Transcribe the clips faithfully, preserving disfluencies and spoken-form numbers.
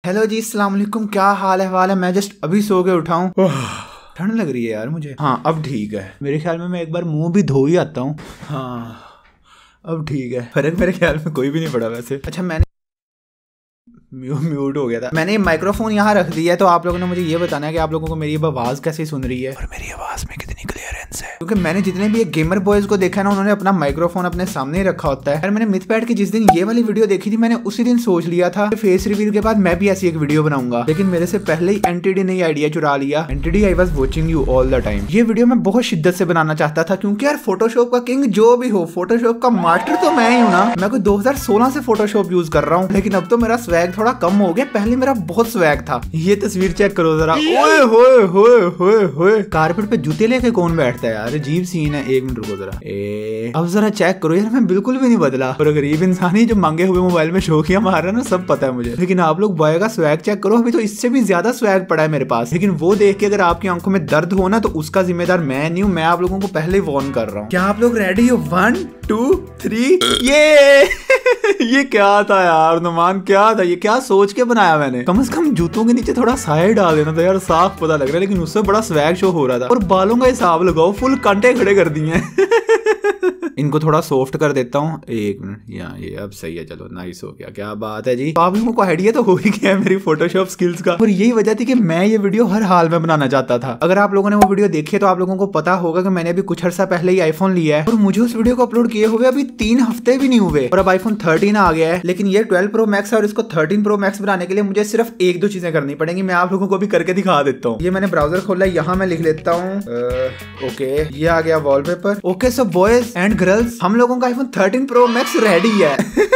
Hello जी, अस्सलाम वालेकुम। क्या हाल है वाल है। मैं जस्ट अभी सो के उठा हूँ। ठंड लग रही है यार मुझे। हाँ अब ठीक है। मेरे ख्याल में मैं एक बार मुंह भी धो ही आता हूँ। हाँ अब ठीक है। फर्क मेरे ख्याल में कोई भी नहीं पड़ा वैसे। अच्छा मैंने म्यू म्यूट हो गया था। मैंने माइक्रोफोन यहाँ रख दिया है, तो आप लोगों ने मुझे ये बताना है कि आप लोगों को मेरी आवाज कैसे सुन रही है और मेरी आवाज में कितनी क्लियरेंस है। क्योंकि मैंने जितने भी गेमर बॉयज को देखा ना, उन्होंने अपना माइक्रोफोन अपने सामने ही रखा होता है। और मैंने मिथपैड की जिस दिन ये वाली वीडियो देखी थी, मैंने उसी दिन सोच लिया था फेस रिवील के बाद मैं भी ऐसी एक वीडियो बनाऊंगा। लेकिन मेरे से पहले ही एनटीडी ने आइडिया चुरा लिया। NTD I was watching you all the time. ये वीडियो मैं बहुत शिद्दत से बनाना चाहता था, क्योंकि यार फोटोशॉप का किंग जो भी हो, फोटोशॉप का मास्टर तो मैं ही हूँ ना। मैं कोई दो हज़ार सोलह से फोटोशॉप यूज कर रहा हूँ, लेकिन अब तो मेरा स्वैग थोड़ा कम हो गया। पहले मेरा बहुत स्वैग था। ये तस्वीर चेक करो जरा। ओए होए होए होए होए। कारपेट पे जूते लेके कौन बैठता है यार, अजीब सीन है। एक मिनट रुको जरा। ए अब जरा चेक करो यार, मैं बिल्कुल भी नहीं बदला। और गरीब इंसान ही जो मांगे हुए मोबाइल में शौकिया मार रहा है ना, सब पता है मुझे। लेकिन आप लोग बॉय का स्वैग चेक करो, अभी तो इससे भी ज्यादा स्वैग पड़ा है मेरे पास। लेकिन वो देख के अगर आपकी आंखों में दर्द हो ना, तो उसका जिम्मेदार मैं नहीं हूँ। मैं आप लोगों को पहले ही वार्न कर रहा हूँ। क्या आप लोग रेडी हो? One two three. ये ये क्या था यार नुमान, क्या था ये? क्या सोच के बनाया मैंने? कम से कम जूतों के नीचे थोड़ा साया डाल देना था यार, साफ पता लग रहा है। लेकिन उससे बड़ा स्वैग शो हो रहा था। और बालों का हिसाब लगाओ, फुल कांटे खड़े कर दिए हैं। इनको थोड़ा सॉफ्ट कर देता हूँ। एक मिनट, यहाँ ये अब सही है। चलो नाइस हो गया। क्या बात है जी। आप लोगों को आइडिया तो हो ही गया है मेरी फोटोशॉप स्किल्स का। और यही वजह थी कि मैं ये वीडियो हर हाल में बनाना चाहता था। अगर आप लोगों ने वो वीडियो देखी है तो आप लोगों को पता होगा कि मैंने अभी कुछ अर्सा पहले ही आईफोन लिया है, और मुझे उस वीडियो को अपलोड किए हुए अभी तीन हफ्ते भी नहीं हुए, और अब आईफोन थर्टीन आ गया है। लेकिन ये ट्वेल्व प्रो मैक्स है, और इसको थर्टीन प्रो मैक्स बनाने के लिए मुझे सिर्फ एक दो चीजें करनी पड़ेंगी। मैं आप लोगों को भी करके दिखा देता हूँ। ये मैंने ब्राउजर खोला है, यहाँ मैं लिख लेता हूँ ओके। ये आ गया wallpaper. Okay so boys and girls, हम लोगों का iPhone thirteen pro max ready है।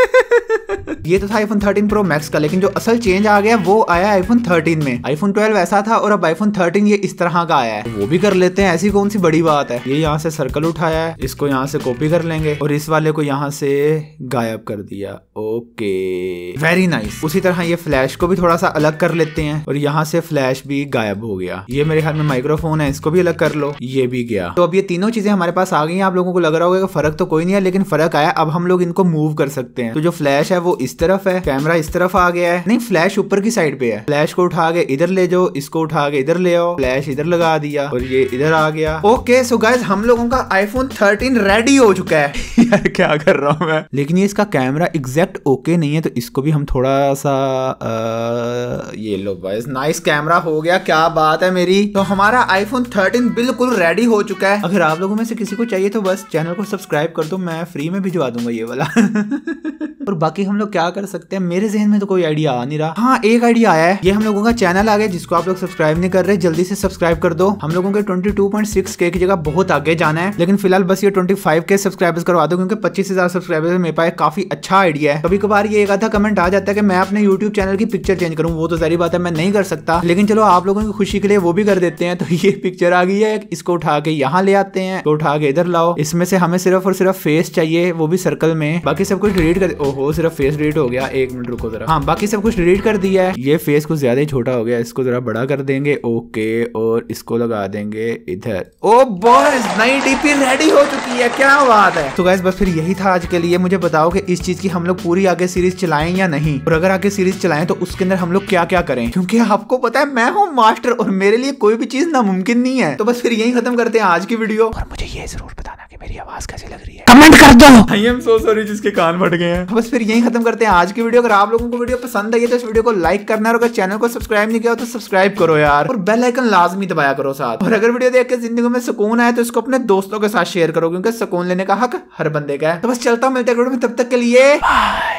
ये तो था आईफोन थर्टीन प्रो मैक्स का, लेकिन जो असल चेंज आ गया वो आया आईफोन थर्टीन में। आईफोन ट्वेल्व ऐसा था, और अब आईफोन थर्टीन ये इस तरह का आया है। वो भी कर लेते हैं, ऐसी कौन सी बड़ी बात है। ये यहाँ से सर्कल उठाया है, इसको यहाँ से कॉपी कर लेंगे, और इस वाले को यहाँ से गायब कर दिया। Okay very nice. उसी तरह ये फ्लैश को भी थोड़ा सा अलग कर लेते हैं, और यहाँ से फ्लैश भी गायब हो गया। ये मेरे ख्याल में माइक्रोफोन है, इसको भी अलग कर लो। ये भी गया। तो अब ये तीनों चीजें हमारे पास आ गई हैं। आप लोगों को लग रहा होगा कि फर्क तो कोई नहीं है, लेकिन फर्क आया। अब हम लोग इनको मूव कर सकते हैं। तो जो फ्लैश है वो इस तरफ है, कैमरा इस तरफ आ गया है। नहीं, फ्लैश ऊपर की साइड पे है। फ्लैश को उठा के इधर ले जाओ, इसको उठा के इधर ले आओ, फ्लैश इधर लगा दिया, और ये इधर आ गया। ओके सो गाइस, हम लोगों का आईफोन थर्टीन रेडी हो चुका है। यार क्या कर रहा हूँ मैं। लेकिन ये इसका कैमरा एग्जैक्ट ओके नहीं है, तो इसको भी हम थोड़ा सा आ, ये लो गाइस, नाइस कैमरा हो गया। क्या बात है मेरी। तो हमारा आईफोन थर्टीन बिल्कुल रेडी हो चुका है। अगर आप लोगों में से किसी को चाहिए तो बस चैनल को सब्सक्राइब कर दो, मैं फ्री में भिजवा दूंगा ये वाला। और बाकी हम लोग क्या कर सकते हैं, मेरे जहन में तो कोई आइडिया आ नहीं रहा। हाँ एक आइडिया आया है। ये हम लोगों का चैनल आ गया, जिसको आप लोग सब्सक्राइब नहीं कर रहे, जल्दी से सब्सक्राइब कर दो। हम लोगों के ट्वेंटी टू पॉइंट सिक्स के की जगह बहुत आगे जाना है, लेकिन फिलहाल बस ये ट्वेंटी फाइव के सब्सक्राइबर्स करवा दो, क्योंकि पच्चीस हजार सब्सक्राइबर्स मेरे पास काफी अच्छा आइडिया है। कभी कभार ये एक आधा कमेंट आ जाता है कि मैं अपने यूट्यूब चैनल की पिक्चर चेंज करूँ, वो तो सारी बात है मैं नहीं कर सकता, लेकिन चलो आप लोगों की खुशी के लिए वो भी कर देते हैं। तो ये पिक्चर आ गई है, इसको उठा के यहाँ ले आते हैं, तो उठा के इधर लाओ। इसमें से हमें सिर्फ और सिर्फ फेस चाहिए, वो भी सर्कल में। बाकी सब कुछ डिलीट कर। ओहो सिर्फ फेस डिलीट हो गया। एक मिनट रुको जरा। हाँ बाकी सब कुछ डिलीट कर दिया है। ये फेस कुछ ज्यादा ही छोटा हो गया, इसको जरा बड़ा कर देंगे। ओके, और इसको लगा देंगे इधर। ओ बॉयज, नई डीपी रेडी हो चुकी है। क्या बात है। तो गाइस बस फिर यही था आज के लिए। मुझे बताओ कि इस चीज की हम लोग पूरी आगे सीरीज चलाएं या नहीं, और अगर आगे सीरीज चलाएं तो उसके अंदर हम लोग क्या क्या करें, क्योंकि आपको पता है मैं हूँ मास्टर, और मेरे लिए कोई भी चीज नामुमकिन नहीं है। तो बस फिर यही खत्म करते हैं आज की वीडियो। और मुझे ये जरूर बताना कि मेरी आवाज कैसी लग रही है, कमेंट कर दो। आई एम सो सॉरी जिसके कान फट गए हैं। बस फिर यही खत्म करते हैं आज की वीडियो। अगर आप लोगों को वीडियो पसंद आई है तो इस वीडियो को लाइक करना, और अगर चैनल को सब्सक्राइब नहीं किया तो सब्सक्राइब करो यार, और बेल आइकन लाजमी दबाया करो साथ। और अगर वीडियो देख के जिंदगी में सुकून आए तो इसको अपने दोस्तों के साथ शेयर करो, क्योंकि सुकून लेने का हक हर बंदे का है। तो बस चलता हूं, मिलते हैं वीडियो में, तब तक के लिए बाय।